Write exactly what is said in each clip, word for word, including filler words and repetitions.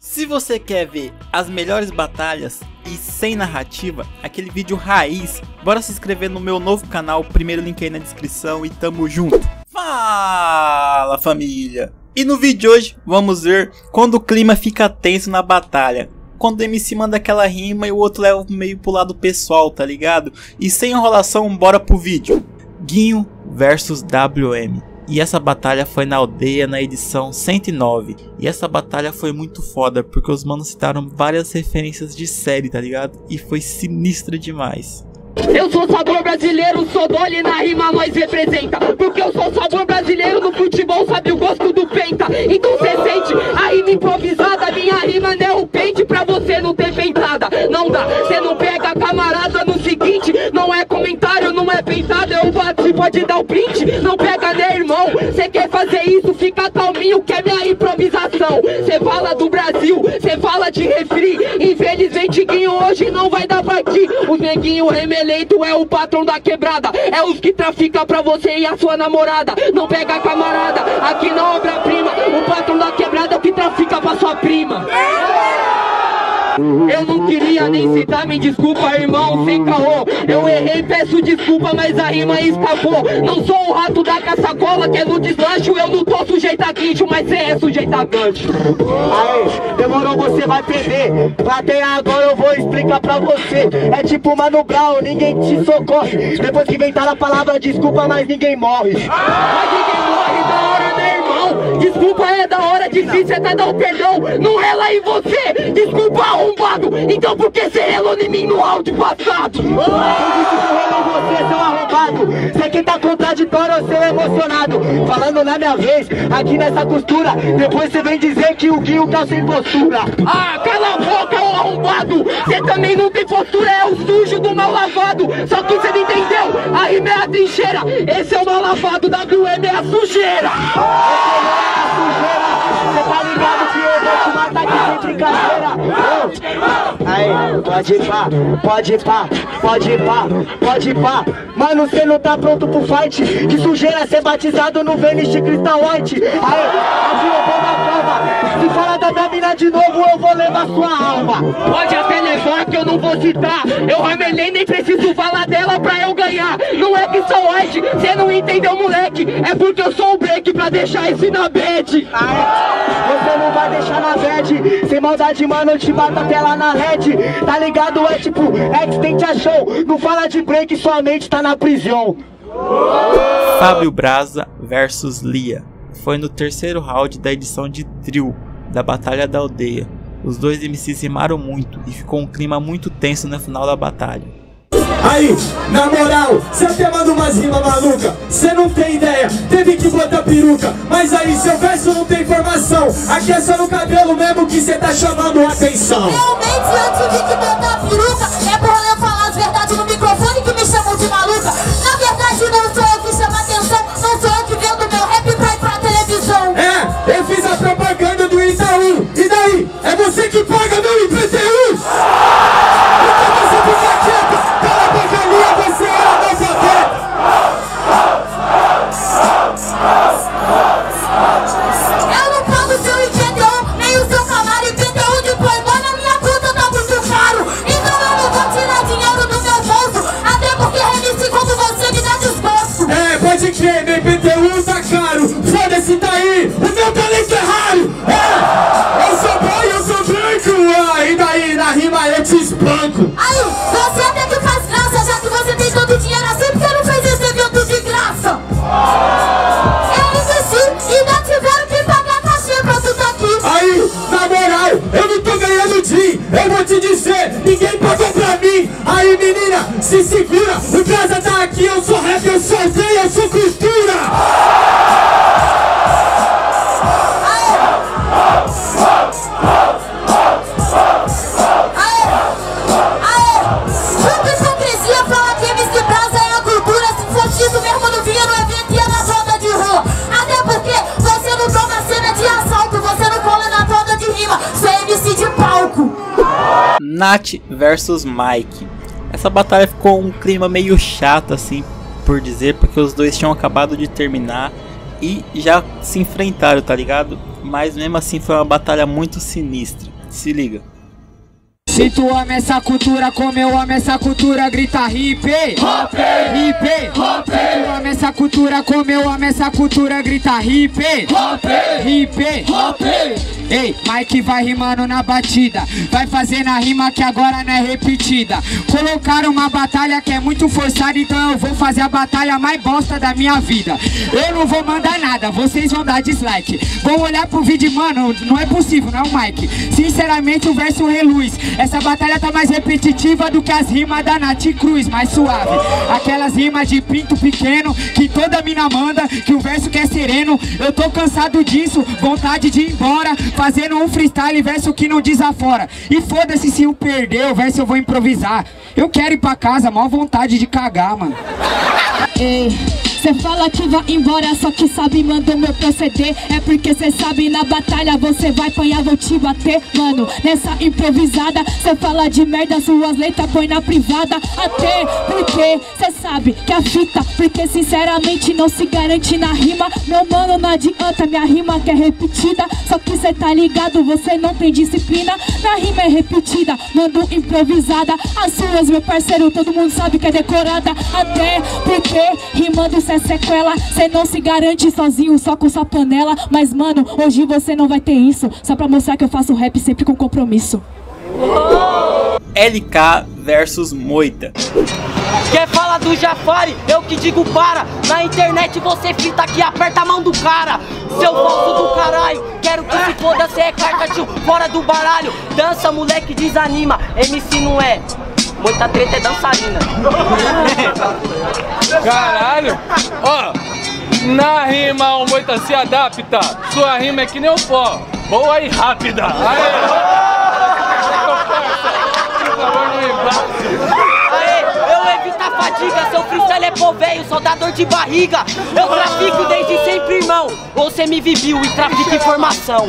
Se você quer ver as melhores batalhas e sem narrativa, aquele vídeo raiz, bora se inscrever no meu novo canal, primeiro link aí na descrição e tamo junto. Fala família! E no vídeo de hoje vamos ver quando o clima fica tenso na batalha. Quando o M C manda aquela rima e o outro leva meio pro lado pessoal, tá ligado? E sem enrolação, bora pro vídeo. Guinho versus W M. E essa batalha foi na aldeia na edição cento e nove. E essa batalha foi muito foda, porque os manos citaram várias referências de série, tá ligado? E foi sinistra demais. Eu sou sabor brasileiro, sou dole na rima, nós representa. Porque eu sou sabor brasileiro no futebol, sabe o gosto do penta. Então cê sente a rima improvisada, minha rima não é o pente pra você não ter pentada. Não dá, cê não pega a camarada no seguinte, não é comentário, não é pentada. Eu bati, pode dar o print, não pega né irmão. Cê quer fazer isso, fica calminho, que é minha improvisação. Cê fala do Brasil, cê fala de refri. Infelizmente Guinho hoje não vai dar pra ti. Os neguinho remeleiro eleito é o patrão da quebrada, é os que trafica pra você e a sua namorada. Não pega camarada, aqui na obra-prima, o patrão da quebrada é o que trafica pra sua prima. Eu não queria nem citar, me desculpa irmão, sem caô. Eu errei, peço desculpa, mas a rima escapou. Não sou o rato da caçacola que é no deslancho. Eu não tô sujeito a guincho, mas cê é sujeito a gancho. Aê, demorou, você vai perder. Plateia agora eu vou explicar pra você. É tipo Mano Brown, ninguém te socorre. Depois que inventaram a palavra desculpa, mas ninguém morre. Mas ninguém morre da hora, né irmão? Desculpa é da hora, difícil até dar o perdão. Não rela em você, desculpa arrombado. Então por que cê relou em mim no áudio passado? Eu disse que relou em você, seu arrombado. Cê que tá contraditório, seu emocionado. Falando na minha vez, aqui nessa costura. Depois cê vem dizer que o Guinho tá sem postura. Ah, cala a boca, ô arrombado. Cê também não tem postura, é o sujo do mal lavado. Só que cê não entendeu, a rima é a trincheira. Esse é o mal lavado, W M é a sujeira. Cê tá ligado que eu vou te matar aqui sem brincadeira. Aí, pode ir pá, pode ir pá, pode ir pá, pode ir pá. Mano, cê não tá pronto pro fight. Que sujeira ser batizado no Vênus de Crystal White. Aí, aqui eu vou na prova. Se fala da minha mina de novo, eu vou levar sua alma. Pode até levar que eu não vou citar. Eu ramelei, nem preciso falar dela pra eu ganhar. Não é que sou white, cê não entendeu moleque. É porque eu sou o break pra deixar esse na bad. Você não vai deixar na bad. Sem maldade, mano, eu te bato até lá na L E D. Tá ligado? É tipo, Extentia Show. Não fala de break, sua mente tá na prisão. Fábio Braza versus Lia. Foi no terceiro round da edição de Drill, da Batalha da Aldeia. Os dois M Cs rimaram muito e ficou um clima muito tenso no final da batalha. Aí, na moral, cê até manda umas rimas maluca. Cê não tem ideia, teve que botar peruca. Mas aí seu verso não tem informação. Aqui é só no cabelo mesmo que cê tá chamando a atenção. Realmente eu tive que botar peruca. É bom eu falar as verdades no microfone que me chamam de maluca. Na verdade não sou eu que chamo a atenção. Não sou eu que vendo meu rap pra ir pra televisão. É, eu fiz a propaganda do Itaú. E daí? É você que paga meu I P T U. Então você fica quieto. Cala a boca, Lia, você é analfabeto. Eu não pago seu I P T U, nem o seu camarada. I P T U de playboy na minha conta tá muito caro. Então eu não vou tirar dinheiro do meu bolso. Até porque remisse como você me dá desgosto. É, pode crer, meu I P T U tá caro. Foda-se, tá aí, o meu talento é raro. É, eu sou bom e eu sou branco. Ah, e daí, na rima eu te espanco. Aí, você até que faz graça, já que você tem todo o dinheiro assim, porque não fez esse evento de graça. Eu investi e ainda tiveram que pagar cachê pra tu tá aqui. Aí, na moral, eu não tô ganhando din. Eu vou te dizer, ninguém pagou pra mim. Aí, menina, se segura. O Braza tá aqui, eu sou rap, eu sou veia, eu sou costura. Nath versus Mike. Essa batalha ficou um clima meio chato assim por dizer, porque os dois tinham acabado de terminar e já se enfrentaram, tá ligado? Mas mesmo assim foi uma batalha muito sinistra. Se liga. Se tu ama essa cultura como eu amo essa cultura, grita hip, hop, hip, hop. Se tu ama essa cultura como eu amo essa cultura, grita hip, hop, hip, hop. Ei, Mike vai rimando na batida, vai fazendo a rima que agora não é repetida. Colocaram uma batalha que é muito forçada, então eu vou fazer a batalha mais bosta da minha vida. Eu não vou mandar nada, vocês vão dar dislike. Vão olhar pro vídeo, mano, não é possível, não é o Mike. Sinceramente o verso reluz. Essa batalha tá mais repetitiva do que as rimas da Nath Cruz, mais suave. Aquelas rimas de pinto pequeno que toda mina manda, que o verso que é sereno. Eu tô cansado disso, vontade de ir embora, fazendo um freestyle, verso que não desafora. E foda-se se eu perder, o verso eu vou improvisar. Eu quero ir pra casa, maior vontade de cagar, mano. Ei, cê fala que vai embora, só que sabe, mandou meu proceder. É porque cê sabe, na batalha você vai apanhar, vou te bater. Mano, nessa improvisada, cê fala de merda, suas letras põe na privada. Até porque cê sabe que a fita, porque sinceramente não se garante na rima. Meu mano, não adianta, minha rima que é repetida. Só que cê tá ligado, você não tem disciplina. Na rima é repetida, mando improvisada. As suas, meu parceiro, todo mundo sabe que é decorada. Até porque rimando cê é sequela, cê não se garante sozinho, só com sua panela. Mas mano, hoje você não vai ter isso, só pra mostrar que eu faço rap sempre com compromisso. L K versus Moita. Quer falar do Jafari? Eu que digo para. Na internet você frita aqui, aperta a mão do cara. Seu falso do caralho, quero que se foda, cê é carta, tio, fora do baralho. Dança, moleque, desanima, M C não é. Muita treta é dançarina. Caralho! Ó, na rima o Moita se adapta. Sua rima é que nem o pó, boa e rápida. Aê! Aê, eu evito a fadiga, seu freestyle é pô velho, só dá dor de barriga. Eu trafico desde sempre, irmão. Ou cê me viviu e trafica informação.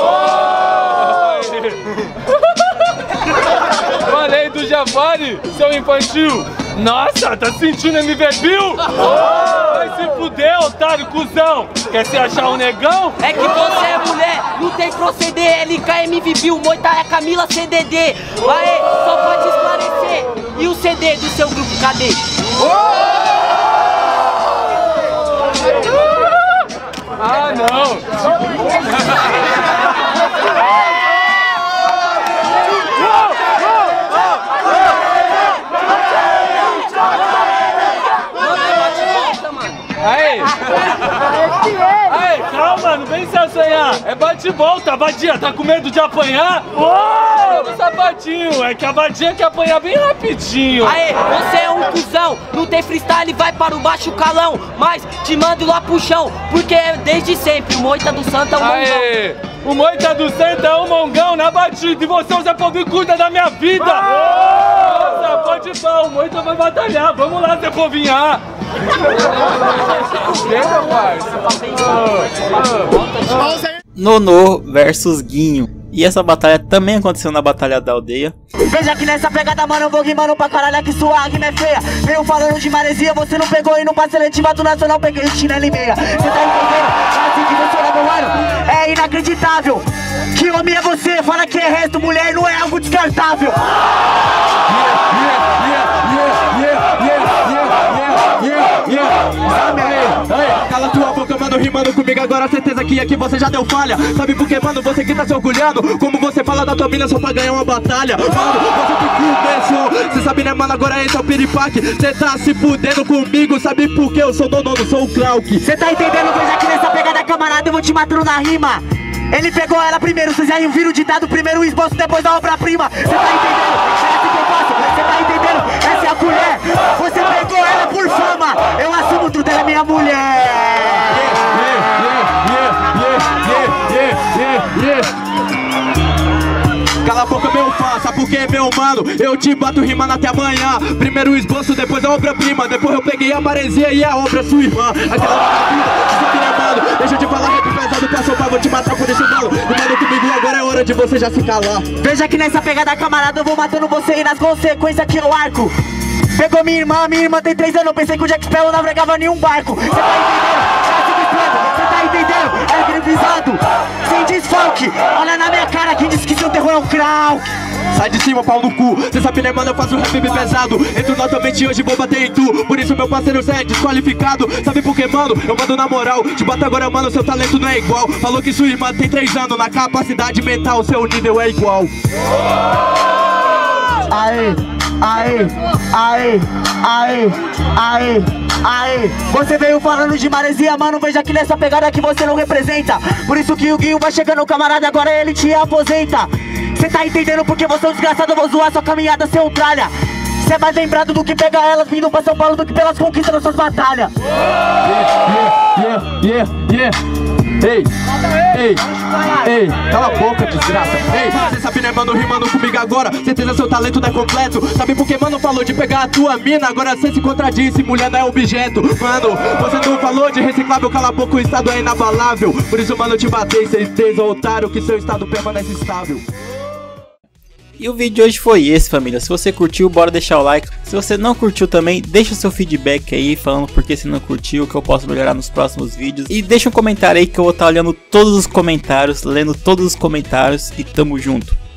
Falei do Jafari, seu infantil. Nossa, tá sentindo M V Bill? Vai se fuder, otário, cuzão. Quer se achar um negão? É que você é mulher, não tem proceder. L K M V Bill, Moita é Camila C D D. Aê, só pode esclarecer. E o C D do seu grupo, cadê? Ah, não. Aí! Aí, calma, não vem se assanhar! É bate-volta, Badia, tá com medo de apanhar? Oh! É no sapatinho, é que a Badia quer apanhar bem rapidinho! Aê, você é um cuzão, não tem freestyle, vai para o baixo calão, mas te mando lá pro chão, porque é desde sempre o Moita do Santa é um mongão. Aê! O Moita do Santa é um mongão na batida e você, o Zé Povinho, cuida da minha vida! Nossa, pode ir pá, o Moita vai batalhar, vamos lá, Zé Povinha! Nonô versus Guinho. E essa batalha também aconteceu na Batalha da Aldeia. Veja que nessa pegada, mano, eu vou rimando pra caralho, é que sua rima é feia. Veio falando de maresia, você não pegou e não passa seletiva do Nacional, peguei o chinelo e meia. Cê tá entendendo? É assim que funciona, meu mano. É inacreditável. Que homem é você? Fala que é resto, mulher não é algo descartável. Cala tua boca, mano, rimando comigo agora, certeza que aqui você já deu falha. Sabe por que, mano, você que tá se orgulhando? Como você fala da tua mina só pra ganhar uma batalha. Mano, você que começou, cê sabe né, mano, agora esse é o piripaque. Cê tá se fudendo comigo, sabe por que? Eu sou dono, não sou o Clark. Cê tá entendendo? Veja que nessa pegada, camarada, eu vou te matando na rima. Ele pegou ela primeiro, vocês já viram o ditado, primeiro o esboço, depois a obra-prima. Cê tá entendendo? É assim que eu faço, cê tá entendendo? Essa é a colher. Você pegou ela por fama, eu assumo tudo, ela é minha mulher. Cala a boca, meu fã, sabe por que, meu mano? Eu te bato rimando até amanhã. Primeiro o esboço, depois a obra-prima. Depois eu peguei a maresia e a obra sua irmã. Aquela vagabunda, mano, deixa eu te falar, rap pesado pra soltar, vou te matar por esse galo. Rimando comigo, agora é hora de você já se calar. Veja que nessa pegada, camarada, eu vou matando você e nas consequências que eu arco. Pegou minha irmã, minha irmã tem três anos, eu pensei que o Jack Sparrow não navegava nenhum barco. Cê tá entendendo? Cê tá entendendo? É grifizado, sem desfalque. Olha na minha cara, quem disse que seu terror é Crau, crau. Sai de cima, pau no cu. Cê sabe, né, mano, eu faço rap bem pesado. Entro novamente hoje, vou bater em tu. Por isso meu parceiro Zé é desqualificado. Sabe por que, mano? Eu mando na moral. Te bato agora, mano, seu talento não é igual. Falou que sua irmã tem três anos. Na capacidade mental, seu nível é igual. Aê, aê, aê, aê, aê, aê. Você veio falando de maresia, mano, veja que nessa pegada que você não representa. Por isso que o Guinho vai chegando, camarada, agora ele te aposenta. Cê tá entendendo porque você é um desgraçado, eu vou zoar sua caminhada, seu tralha. Cê é mais lembrado do que pegar elas vindo pra São Paulo do que pelas conquistas das suas batalhas. Yeah, yeah, yeah, yeah. Ei, ei, ei, cala a boca, desgraça. Ei, cê sabe, né, mano, rimando comigo agora. Certeza seu talento não é completo. Sabe por que, mano, falou de pegar a tua mina? Agora cê se contradisse, mulher não é objeto. Mano, você não falou de reciclável, cala a boca, o estado é inabalável. Por isso, mano, eu te batei, certeza, otário, que seu estado permanece estável. E o vídeo de hoje foi esse, família. Se você curtiu, bora deixar o like. Se você não curtiu também, deixa o seu feedback aí, falando por que você não curtiu, que eu posso melhorar nos próximos vídeos. E deixa um comentário aí que eu vou estar olhando todos os comentários, lendo todos os comentários e tamo junto.